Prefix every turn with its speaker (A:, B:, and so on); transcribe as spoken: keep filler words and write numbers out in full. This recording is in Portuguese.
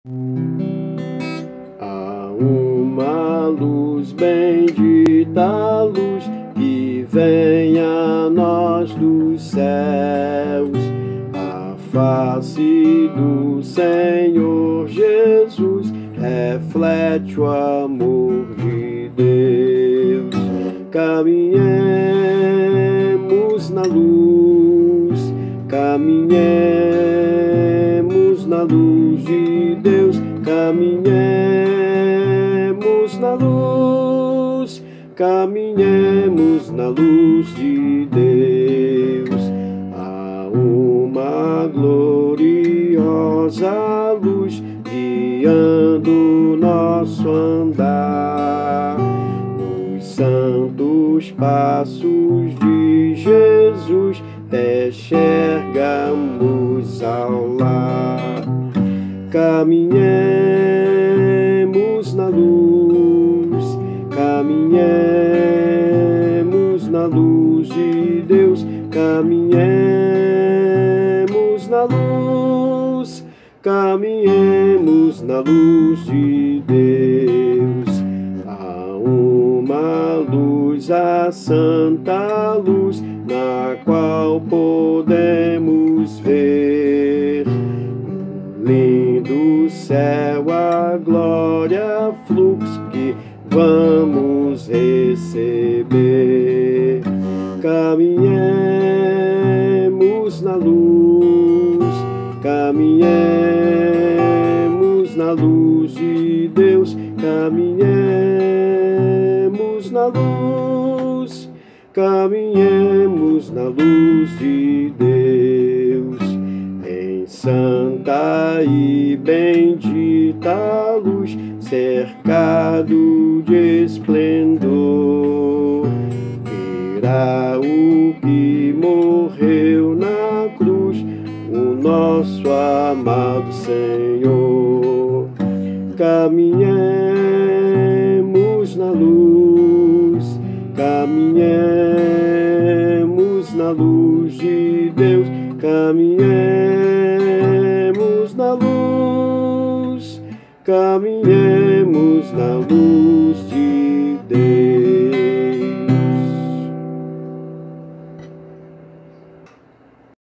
A: Há uma luz, bendita luz, que vem a nós dos céus, a face do Senhor Jesus reflete o amor de Deus. Caminhemos na luz, caminhemos na luz de Deus, caminhemos na luz, caminhemos na luz de Deus. Há uma gloriosa luz guiando nosso andar, nos santos passos de Jesus te enxergamos ao lar. Caminhemos na luz, caminhemos na luz de Deus, caminhemos na luz, caminhemos na luz de Deus. Há uma luz, a santa luz, na qual podemos ver lindo céu, a glória, fluxo que vamos receber. Caminhemos na luz, caminhemos na luz de Deus, caminhemos na luz, caminhemos na luz de Deus. Em santa e bendita luz, cercado de esplendor, virá o que morreu na cruz, o nosso amado Senhor. Caminhemos na luz, caminhemos na luz de Deus, caminhemos na luz, caminhemos na luz de Deus.